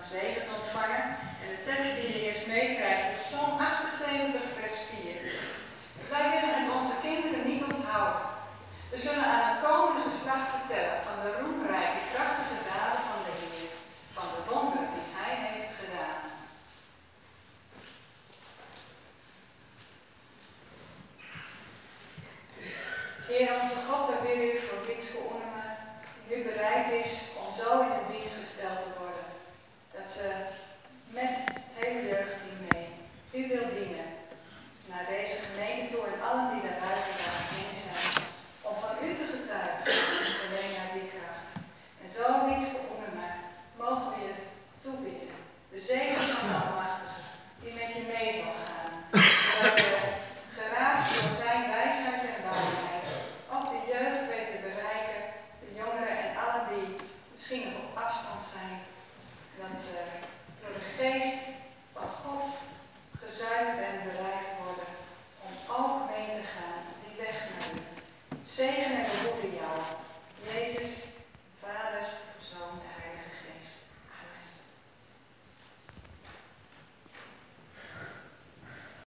zegen te ontvangen. En de tekst die je eerst meekrijgt is Psalm 78, vers 4. Wij willen het onze kinderen niet onthouden. We zullen aan het komende geslacht vertellen van de roemrijke, krachtige daden van de Heer, van de wonderen die Hij heeft gedaan. Heer onze God, we bidden u voor Witske Oenema, die nu bereid is om zo in de dienst gesteld te worden. Dat ze met het hele jeugdteam mee u wil dienen. Naar deze gemeente toe en allen die daar buiten daarheen zijn. Om van u te getuigen en verleen naar die kracht. En zo, Witske Oenema, mogen we je toebidden. De zegen van de Almachtige, die met je mee zal gaan. Zodat we geraakt door zijn wijsheid en waarheid ook de jeugd weet te bereiken, de jongeren en allen die misschien nog op afstand zijn. Dat ze door de geest van God gezuiverd en bereid worden om ook mee te gaan die weg naar u. Zegen en